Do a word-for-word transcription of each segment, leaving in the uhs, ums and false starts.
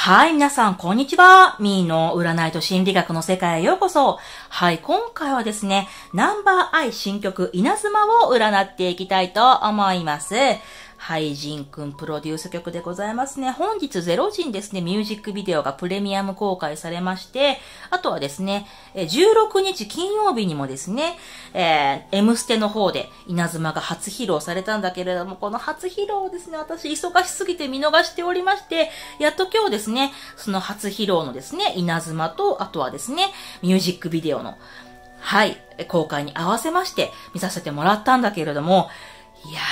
はい、皆さん、こんにちは。ミーの占いと心理学の世界へようこそ。はい、今回はですね、ナンバーアイ新曲、稲妻を占っていきたいと思います。はい、ジンくんプロデュース曲でございますね。本日ゼロじにですね、ミュージックビデオがプレミアム公開されまして、あとはですね、じゅうろくにち金曜日にもですね、えー、M ステの方で稲妻が初披露されたんだけれども、この初披露をですね、私忙しすぎて見逃しておりまして、やっと今日ですね、その初披露のですね、稲妻と、あとはですね、ミュージックビデオの、はい、公開に合わせまして見させてもらったんだけれども、いやーね、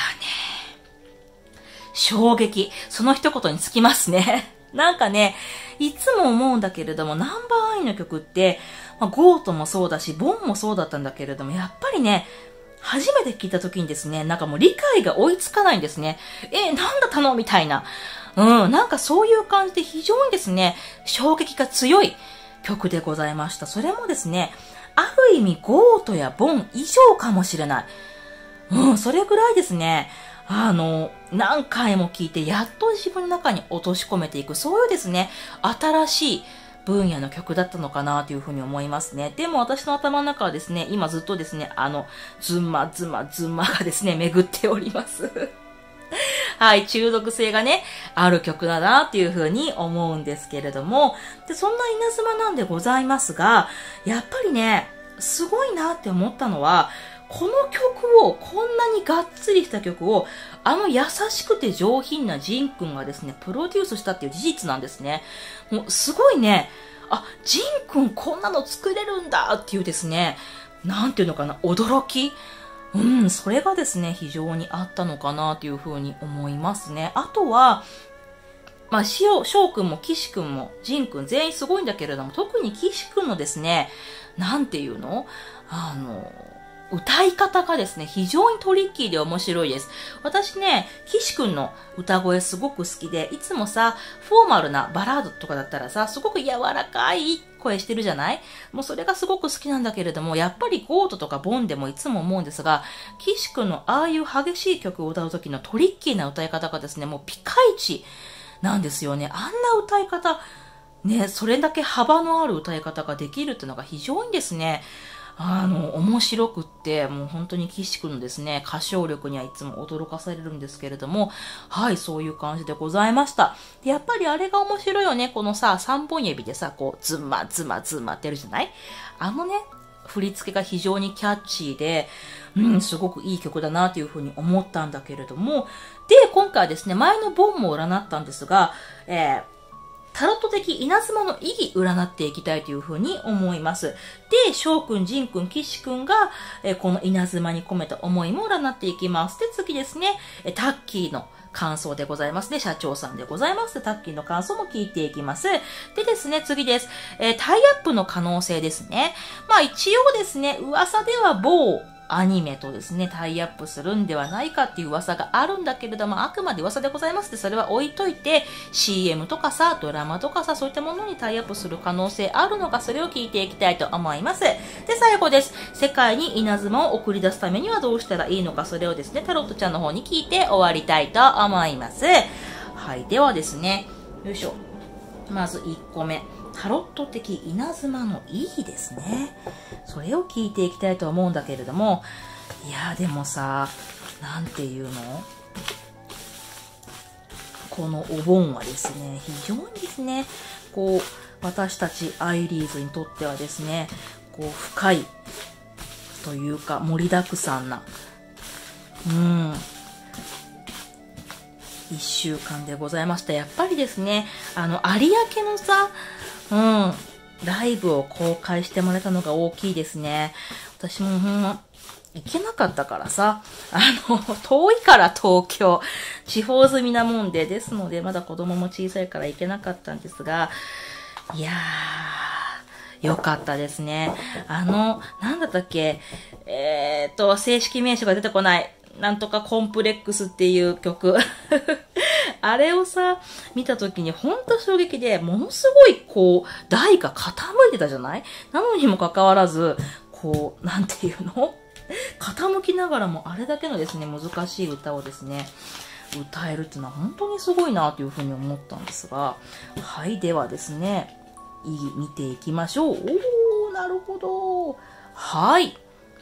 衝撃。その一言につきますね。なんかね、いつも思うんだけれども、ナンバーアイの曲って、まあ、ゴートもそうだし、ボンもそうだったんだけれども、やっぱりね、初めて聞いた時にですね、なんかもう理解が追いつかないんですね。え、なんだったのみたいな。うん、なんかそういう感じで非常にですね、衝撃が強い曲でございました。それもですね、ある意味ゴートやボン以上かもしれない。うん、それぐらいですね、あの、何回も聞いて、やっと自分の中に落とし込めていく、そういうですね、新しい分野の曲だったのかなというふうに思いますね。でも私の頭の中はですね、今ずっとですね、あの、ズンマズンマズンマがですね、巡っております。はい、中毒性がね、ある曲だなっていうふうに思うんですけれども、で、そんな稲妻なんでございますが、やっぱりね、すごいなって思ったのは、この曲を、こんなにがっつりした曲を、あの優しくて上品なジンくんがですね、プロデュースしたっていう事実なんですね。もうすごいね、あ、ジンくんこんなの作れるんだっていうですね、なんていうのかな、驚き。うん、それがですね、非常にあったのかなというふうに思いますね。あとは、まあ、しお、しょうくんもきしくんもジンくん全員すごいんだけれども、特にきしくんのですね、なんていうのあの、歌い方がですね、非常にトリッキーで面白いです。私ね、岸くんの歌声すごく好きで、いつもさ、フォーマルなバラードとかだったらさ、すごく柔らかい声してるじゃない？もうそれがすごく好きなんだけれども、やっぱりゴートとかボンでもいつも思うんですが、岸くんのああいう激しい曲を歌う時のトリッキーな歌い方がですね、もうピカイチなんですよね。あんな歌い方、ね、それだけ幅のある歌い方ができるっていうのが非常にですね、あの、面白くって、もう本当に岸くんのですね、歌唱力にはいつも驚かされるんですけれども、はい、そういう感じでございました。で、やっぱりあれが面白いよね、このさ、三本指でさ、こう、ズンマズンマズンマってやるじゃない？あのね、振り付けが非常にキャッチーで、うん、すごくいい曲だなというふうに思ったんだけれども、で、今回はですね、前のボンも占ったんですが、えー、タロット的稲妻の意義占っていきたいというふうに思います。で、翔くん、ジンくん、キシくんが、えー、この稲妻に込めた思いも占っていきます。で、次ですね、えー、タッキーの感想でございますね。社長さんでございます。タッキーの感想も聞いていきます。でですね、次です。えー、タイアップの可能性ですね。まあ一応ですね、噂では某アニメとですね、タイアップするんではないかっていう噂があるんだけれども、あくまで噂でございますって、それは置いといて、シーエム とかさ、ドラマとかさ、そういったものにタイアップする可能性あるのか、それを聞いていきたいと思います。で、最後です。世界に稲妻を送り出すためにはどうしたらいいのか、それをですね、タロットちゃんの方に聞いて終わりたいと思います。はい、ではですね、よいしょ。まずいっこめ。タロット的稲妻の意義ですね。それを聞いていきたいと思うんだけれども、いやーでもさ、なんていうの？このお盆はですね、非常にですね、こう、私たちアイリーズにとってはですね、こう、深いというか盛りだくさんな、うん、一週間でございました。やっぱりですね、あの、有明のさ、うん。ライブを公開してもらえたのが大きいですね。私も、ほんま、行けなかったからさ、あの、遠いから東京、地方済みなもんで、ですので、まだ子供も小さいから行けなかったんですが、いやー、よかったですね。あの、なんだったっけ、えーっと、正式名称が出てこない。なんとかコンプレックスっていう曲。あれをさ、見たときにほんと衝撃で、ものすごいこう、台が傾いてたじゃない？なのにもかかわらず、こう、なんていうの？傾きながらもあれだけのですね、難しい歌をですね、 歌えるっていうのは本当にすごいなというふうに思ったんですが、はい、ではですね、意義見ていきましょう。おー、なるほど。はい。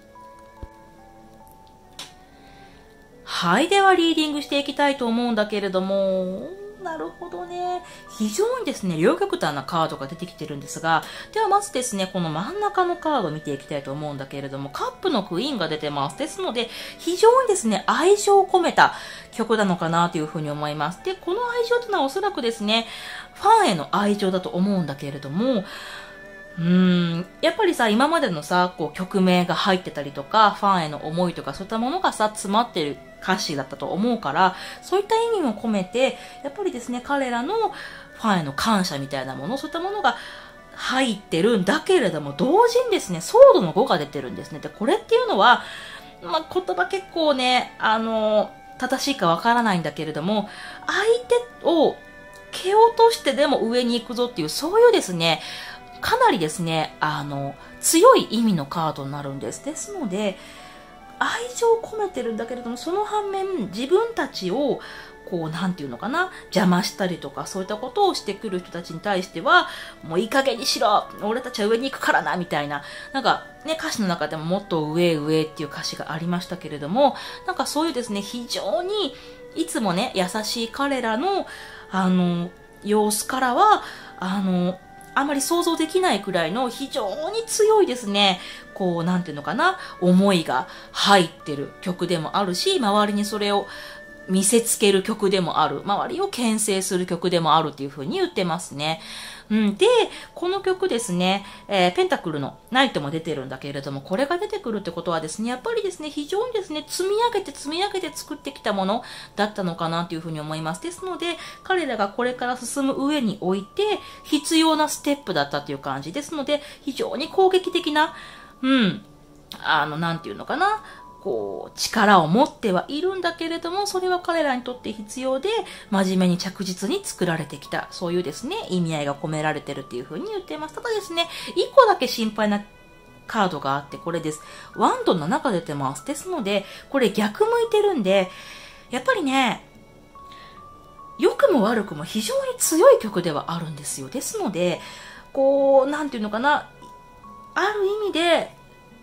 はい、ではリーディングしていきたいと思うんだけれども、なるほどね。非常にですね、両極端なカードが出てきてるんですが、ではまずですね、この真ん中のカードを見ていきたいと思うんだけれども、カップのクイーンが出てます。ですので、非常にですね、愛情を込めた曲なのかなというふうに思います。で、この愛情というのはおそらくですね、ファンへの愛情だと思うんだけれども、うーん、やっぱりさ、今までのさ、こう曲名が入ってたりとか、ファンへの思いとか、そういったものがさ、詰まってる歌詞だったと思うから、そういった意味も込めて、やっぱりですね、彼らのファンへの感謝みたいなもの、そういったものが入ってるんだけれども、同時にですね、ソードのごが出てるんですね。で、これっていうのは、まあ、言葉結構ね、あの、正しいかわからないんだけれども、相手を蹴落としてでも上に行くぞっていう、そういうですね、かなりですね、あの、強い意味のカードになるんです。ですので、愛情を込めてるんだけれども、その反面、自分たちを、こう、なんていうのかな、邪魔したりとか、そういったことをしてくる人たちに対しては、もういい加減にしろ、俺たちは上に行くからな、みたいな、なんか、ね、歌詞の中でももっと上上っていう歌詞がありましたけれども、なんかそういうですね、非常に、いつもね、優しい彼らの、あの、様子からは、あの、あまり想像できないくらいの非常に強いですね、こう、なんていうのかな、思いが入ってる曲でもあるし、周りにそれを見せつける曲でもある、周りを牽制する曲でもあるっていう風に言ってますね。うん、で、この曲ですね、えー、ペンタクルのナイトも出てるんだけれども、これが出てくるってことはですね、やっぱりですね、非常にですね、積み上げて積み上げて作ってきたものだったのかなというふうに思います。ですので、彼らがこれから進む上において、必要なステップだったという感じですので、非常に攻撃的な、うん、あの、なんていうのかな、こう、力を持ってはいるんだけれども、それは彼らにとって必要で、真面目に着実に作られてきた、そういうですね、意味合いが込められてるっていう風に言っています。ただですね、一個だけ心配なカードがあって、これです。ワンドの中出てます。ですので、これ逆向いてるんで、やっぱりね、良くも悪くも非常に強い曲ではあるんですよ。ですので、こう、なんていうのかな、ある意味で、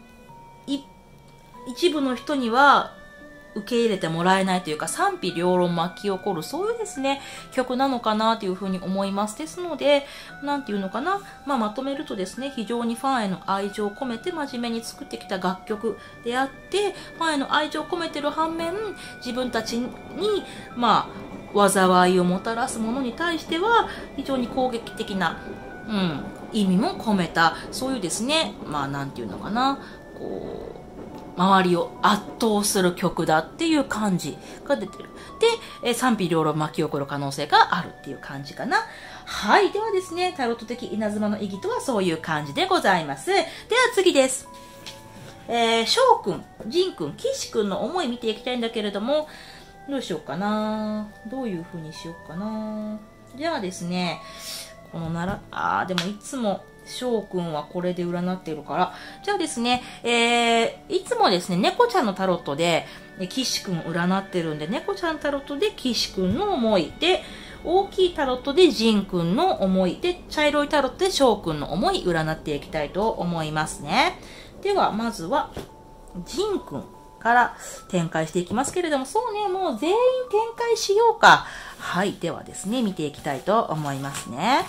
一部の人には受け入れてもらえないというか賛否両論巻き起こるそういうですね曲なのかなというふうに思います。ですのでなんていうのかな、まあ、まとめるとですね非常にファンへの愛情を込めて真面目に作ってきた楽曲であってファンへの愛情を込めてる反面自分たちにまあ災いをもたらすものに対しては非常に攻撃的な、うん、意味も込めたそういうですねまあなんていうのかなこう周りを圧倒する曲だっていう感じが出てる。で、賛否両論巻き起こる可能性があるっていう感じかな。はい。ではですね、タロット的稲妻の意義とはそういう感じでございます。では次です。えー、翔くん、ジンくん、キシくんの思い見ていきたいんだけれども、どうしようかな。どういう風にしようかな。ではですね、このなら、あー、でもいつも、翔くんはこれで占っているから。じゃあですね、えー、いつもですね、猫ちゃんのタロットで、キシくんを占ってるんで、猫ちゃんタロットでキシくんの思いで、大きいタロットでジンくんの思いで、茶色いタロットで翔くんの思い占っていきたいと思いますね。では、まずは、ジンくんから展開していきますけれども、そうね、もう全員展開しようか。はい、ではですね、見ていきたいと思いますね。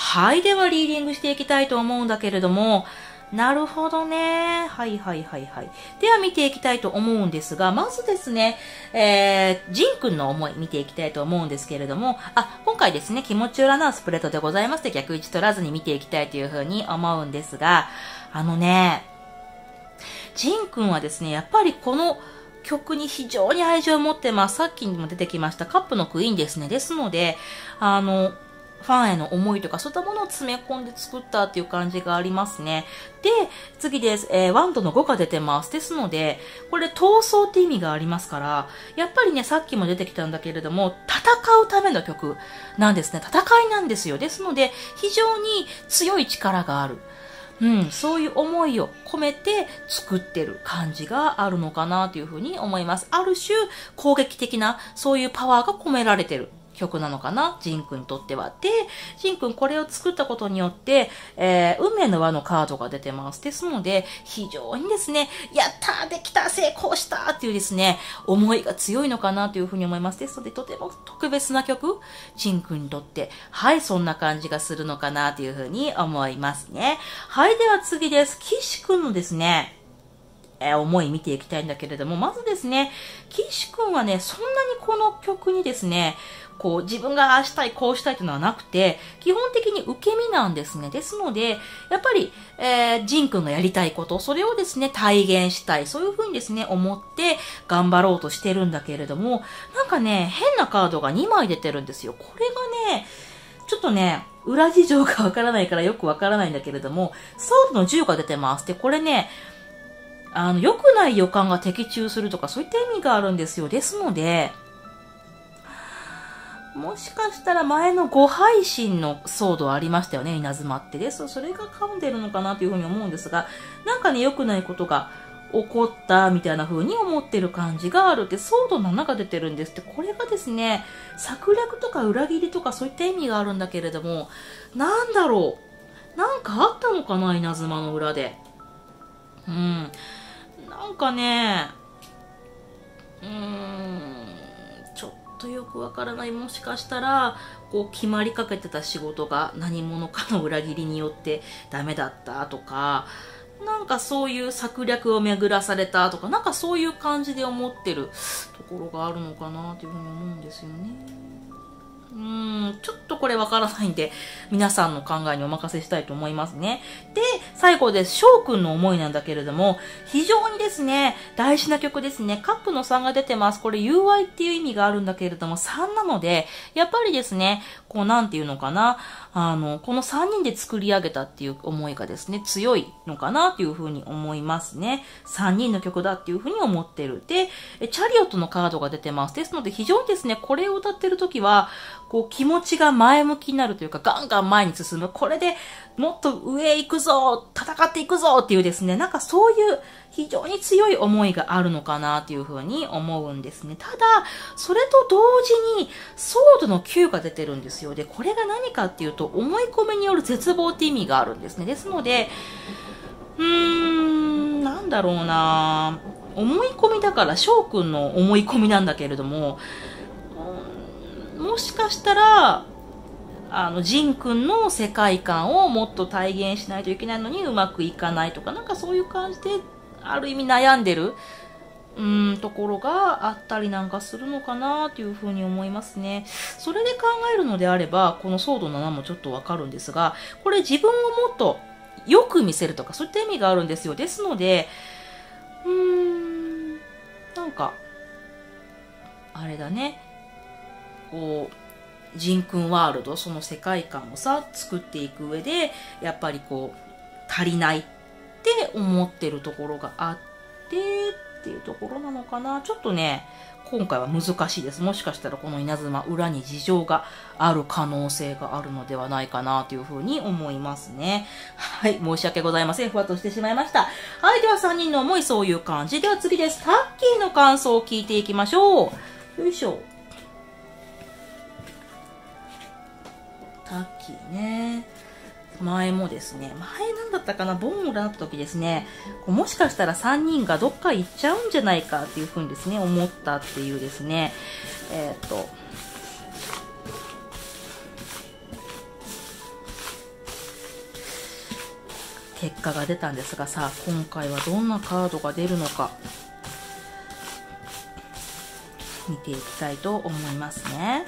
はい、ではリーディングしていきたいと思うんだけれども、なるほどね。はいはいはいはい。では見ていきたいと思うんですが、まずですね、えー、ジンくんの思い見ていきたいと思うんですけれども、あ、今回ですね、気持ち占うスプレッドでございまして、逆位置取らずに見ていきたいというふうに思うんですが、あのね、ジンくんはですね、やっぱりこの曲に非常に愛情を持ってます。さっきにも出てきましたカップのクイーンですね。ですので、あの、ファンへの思いとかそういったものを詰め込んで作ったっていう感じがありますね。で、次です。えー、ワンドのごが出てます。ですので、これ闘争って意味がありますから、やっぱりね、さっきも出てきたんだけれども、戦うための曲なんですね。戦いなんですよ。ですので、非常に強い力がある。うん、そういう思いを込めて作ってる感じがあるのかなというふうに思います。ある種攻撃的なそういうパワーが込められてる曲なのかな、ジンくんにとっては。で、ジンくんこれを作ったことによって、えー、運命の輪のカードが出てます。ですので、非常にですね、やったーできた成功したっていうですね、思いが強いのかなというふうに思います。ですので、とても特別な曲、ジンくんにとって、はい、そんな感じがするのかなというふうに思いますね。はい、では次です。キシくんのですね、えー、思い見ていきたいんだけれども、まずですね、キシくんはね、そんなにこの曲にですね、こう自分がああしたいこうしたいというのはなくて、基本的に受け身なんですね。ですので、やっぱり、えー、ジンくんがやりたいこと、それをですね、体現したい。そういうふうにですね、思って頑張ろうとしてるんだけれども、なんかね、変なカードがにまい出てるんですよ。これがね、ちょっとね、裏事情がわからないからよくわからないんだけれども、ソウルのじゅうが出てます。で、これね、あの、良くない予感が的中するとか、そういった意味があるんですよ。ですので、もしかしたら前のご配信の騒動ありましたよね、稲妻って。です。それが噛んでるのかなというふうに思うんですが、なんかね、良くないことが起こったみたいな風に思ってる感じがあるって、騒動のななが出てるんですって。これがですね、策略とか裏切りとかそういった意味があるんだけれども、なんだろう。なんかあったのかな、稲妻の裏で。うん。なんかね、うーん、ちょっとよくわからない。もしかしたら、こう決まりかけてた仕事が何者かの裏切りによってダメだったとか、なんかそういう策略を巡らされたとか、なんかそういう感じで思ってるところがあるのかなというふうに思うんですよね。うーん、ちょっとこれわからないんで、皆さんの考えにお任せしたいと思いますね。で、最後です。翔くんの思いなんだけれども、非常にですね、大事な曲ですね。カップのさんが出てます。これ友愛っていう意味があるんだけれども、さんなので、やっぱりですね、こうなんていうのかな、あの、このさんにんで作り上げたっていう思いがですね、強いのかなというふうに思いますね。さんにんの曲だっていうふうに思ってる。で、チャリオットのカードが出てます。ですので、非常にですね、これを歌ってるときは、こう気持ちが前向きになるというか、ガンガン前に進む。これでもっと上行くぞ、戦っていくぞっていうですね、なんかそういう非常に強い思いがあるのかなというふうに思うんですね。ただ、それと同時に、ソードのきゅうが出てるんですよ。で、これが何かっていうと、思い込みによる絶望って意味があるんですね。ですので、うーん、なんだろうな、思い込みだから、翔くんの思い込みなんだけれども、もしかしたら、あの、ジンくんの世界観をもっと体現しないといけないのにうまくいかないとか、なんかそういう感じで、ある意味悩んでる、うーん、ところがあったりなんかするのかなというふうに思いますね。それで考えるのであれば、このソードななもちょっとわかるんですが、これ自分をもっとよく見せるとか、そういった意味があるんですよ。ですので、うーん、なんか、あれだね。こうジンくんワールド、その世界観をさ作っていく上でやっぱりこう足りないって思ってるところがあってっていうところなのかな。ちょっとね今回は難しいです。もしかしたらこの稲妻裏に事情がある可能性があるのではないかなというふうに思いますね。はい、申し訳ございません。ふわっとしてしまいました。はい、ではさんにんの思いそういう感じでは次です。タッキーの感想を聞いていきましょう。よいしょ。タッキーね、前もですね、前なんだったかな、ボンを占った時ですね、こうもしかしたらさんにんがどっか行っちゃうんじゃないかっていうふうにですね、思ったっていうですね、えっと、 結果が出たんですがさ、今回はどんなカードが出るのか見ていきたいと思いますね。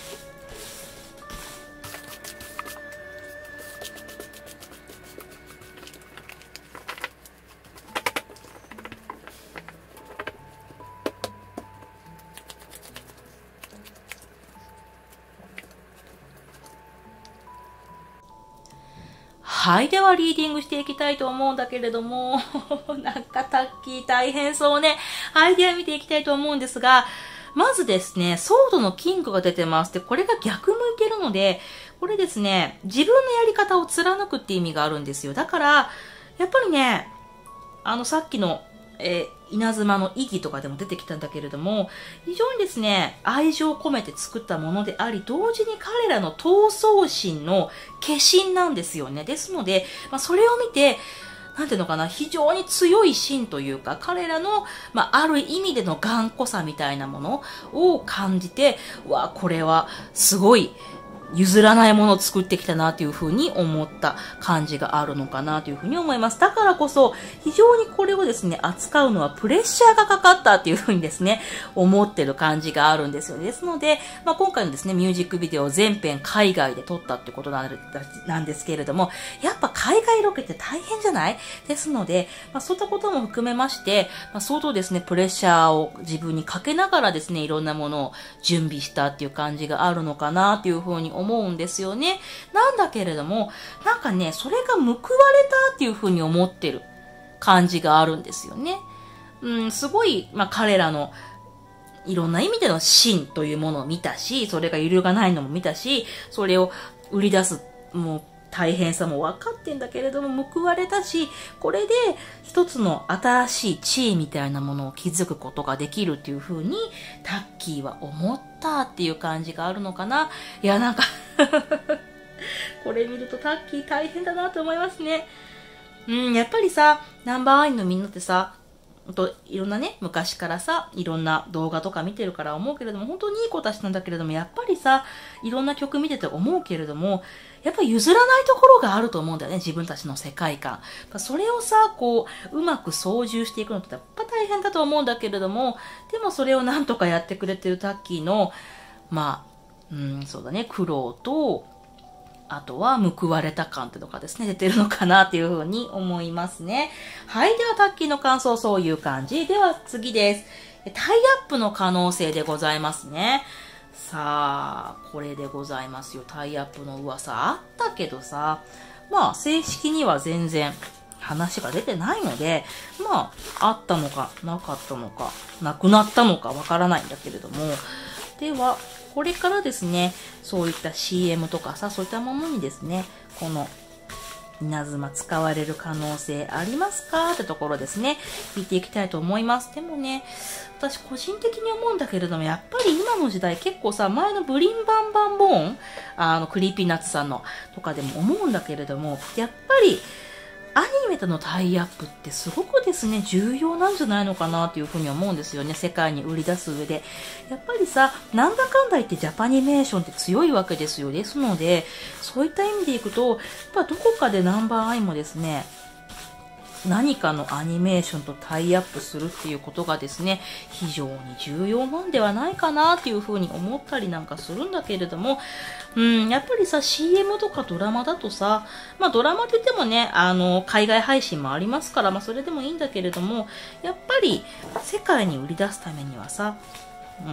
はい。では、リーディングしていきたいと思うんだけれども、なんかタッキー大変そうね。はい。では見ていきたいと思うんですが、まずですね、ソードのキングが出てます。で、これが逆向いてるので、これですね、自分のやり方を貫くって意味があるんですよ。だから、やっぱりね、あの、さっきの、えー稲妻の意義とかでも出てきたんだけれども、非常にですね、愛情を込めて作ったものであり、同時に彼らの闘争心の化身なんですよね。ですので、まあ、それを見て、なんていうのかな、非常に強い心というか、彼らの、まあ、ある意味での頑固さみたいなものを感じて、わ、これはすごい、譲らないものを作ってきたなというふうに思った感じがあるのかなというふうに思います。だからこそ、非常にこれをですね、扱うのはプレッシャーがかかったというふうにですね、思ってる感じがあるんですよ。ですので、まあ、今回のですね、ミュージックビデオ全編海外で撮ったってことなんですけれども、やっぱ海外ロケって大変じゃないですので、まあ、そういったことも含めまして、まあ、相当ですね、プレッシャーを自分にかけながらですね、いろんなものを準備したっていう感じがあるのかなというふうに思うんですよね。なんだけれども、なんかね、それが報われたっていうふうに思ってる感じがあるんですよね。うん、すごい、まあ、彼らのいろんな意味での芯というものを見たし、それが揺るがないのも見たし、それを売り出す、もう大変さも分かってんだけれども報われたし、これで一つの新しい地位みたいなものを築くことができるっていう風にタッキーは思ったっていう感じがあるのかな。いや、なんかこれ見るとタッキー大変だなと思いますね。うん、やっぱりさ、ナンバーワンのみんなってさ、といろんなね、昔からさ、いろんな動画とか見てるから思うけれども、本当にいい子たちなんだけれども、やっぱりさ、いろんな曲見てて思うけれども、やっぱり譲らないところがあると思うんだよね、自分たちの世界観。それをさ、こう、うまく操縦していくのってやっぱ大変だと思うんだけれども、でもそれをなんとかやってくれてるタッキーの、まあ、うん、そうだね、苦労と、あとは報われた感とかですね、出てるのかなっていうふうに思いますね。はい。では、タッキーの感想、そういう感じ。では、次です。タイアップの可能性でございますね。さあ、これでございますよ。タイアップの噂あったけどさ、まあ、正式には全然話が出てないので、まあ、あったのか、なかったのか、なくなったのかわからないんだけれども、では、これからですね、そういった シーエム とかさ、そういったものにですね、この稲妻使われる可能性ありますかってところですね、聞いていきたいと思います。でもね、私個人的に思うんだけれども、やっぱり今の時代結構さ、前のブリンバンバンボーン、あの、クリーピーナッツさんのとかでも思うんだけれども、やっぱり、アニメとのタイアップってすごくですね、重要なんじゃないのかなというふうに思うんですよね。世界に売り出す上で。やっぱりさ、なんだかんだ言ってジャパニメーションって強いわけですよ。ですので、そういった意味でいくと、やっぱどこかでナンバーアイもですね、何かのアニメーションとタイアップするっていうことがですね、非常に重要なんではないかなっていうふうに思ったりなんかするんだけれども、うん、やっぱりさ、シーエム とかドラマだとさ、まあドラマって言ってもね、あの、海外配信もありますから、まあそれでもいいんだけれども、やっぱり世界に売り出すためにはさ、うん、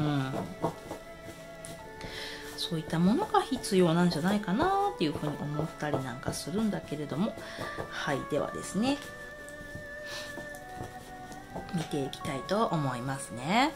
そういったものが必要なんじゃないかなっていうふうに思ったりなんかするんだけれども、はい、ではですね、見ていきたいと思いますね。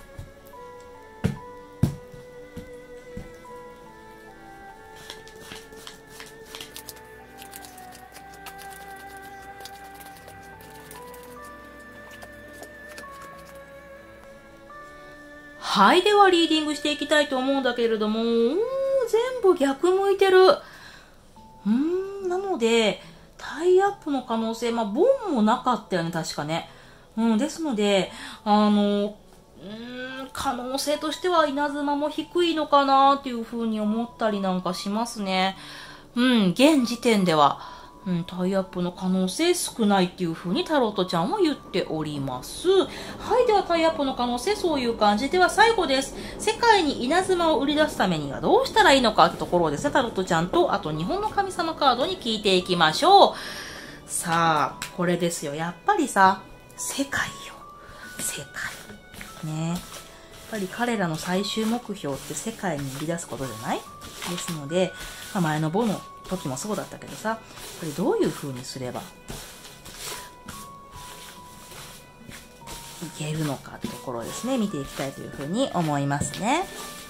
はい。では、リーディングしていきたいと思うんだけれども、うーん、全部逆向いてる。うーん、なので、タイアップの可能性、まあ、ボンもなかったよね、確かね。うん、ですので、あの、うーん、可能性としては稲妻も低いのかなっていうふうに思ったりなんかしますね。うん、現時点では。 うん、タイアップの可能性少ないっていう風にタロットちゃんは言っております。はい、ではタイアップの可能性そういう感じ。では最後です。世界に稲妻を売り出すためにはどうしたらいいのかってところをですね、タロットちゃんとあと日本の神様カードに聞いていきましょう。さあ、これですよ。やっぱりさ、世界よ。世界。ね。やっぱり彼らの最終目標って世界に売り出すことじゃない？ですので、まあ、前のボの時もそうだったけどさ、やっぱりどういう風にすればいけるのかってところをですね、見ていきたいという風に思いますね。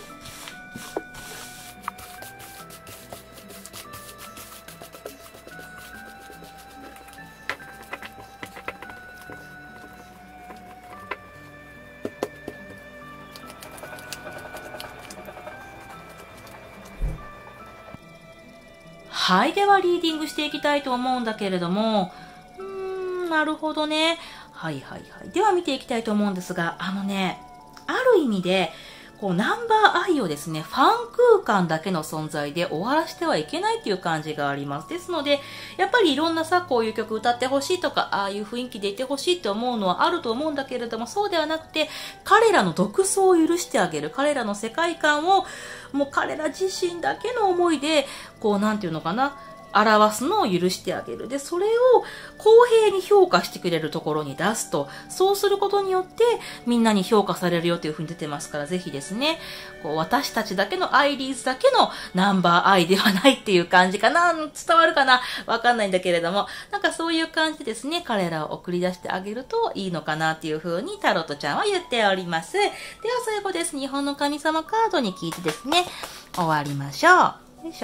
はい。では、リーディングしていきたいと思うんだけれども、うーん、なるほどね。はいはいはい。では、見ていきたいと思うんですが、あのね、ある意味で、こう、ナンバーアイをですね、ファン空間だけの存在で終わらせてはいけないっていう感じがあります。ですので、やっぱりいろんなさ、こういう曲歌ってほしいとか、ああいう雰囲気でいてほしいって思うのはあると思うんだけれども、そうではなくて、彼らの独創を許してあげる。彼らの世界観を、もう彼ら自身だけの思いで、こう、なんていうのかな、表すのを許してあげる。で、それを公平に評価してくれるところに出すと、そうすることによってみんなに評価されるよというふうに出てますから、ぜひですね、こう私たちだけのアイリーズだけのナンバーアイではないっていう感じかな。伝わるかなわかんないんだけれども、なんかそういう感じでですね、彼らを送り出してあげるといいのかなっていうふうにタロットちゃんは言っております。では最後です。日本の神様カードに聞いてですね、終わりましょう。よいしょ。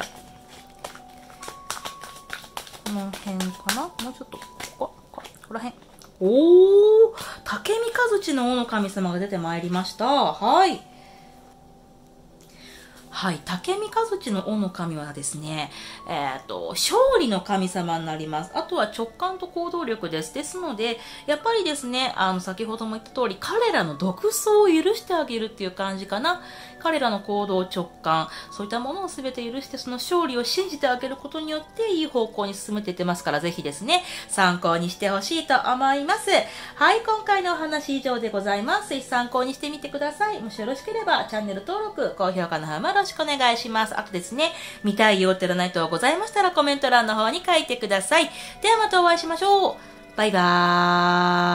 この辺かな、もうちょっと、ここ、ここら辺。おー、竹三日槌の王の神様が出てまいりました。はい。はい。竹三日槌の王の神はですね、えっと、勝利の神様になります。あとは直感と行動力です。ですので、やっぱりですね、あの、先ほども言った通り、彼らの独創を許してあげるっていう感じかな。彼らの行動、直感、そういったものを全て許して、その勝利を信じてあげることによって、いい方向に進めていってますから、ぜひですね、参考にしてほしいと思います。はい、今回のお話以上でございます。ぜひ参考にしてみてください。もしよろしければ、チャンネル登録、高評価の方もよろしくお願いします。あとですね、見たいよって占い等ございましたら、コメント欄の方に書いてください。ではまたお会いしましょう。バイバーイ。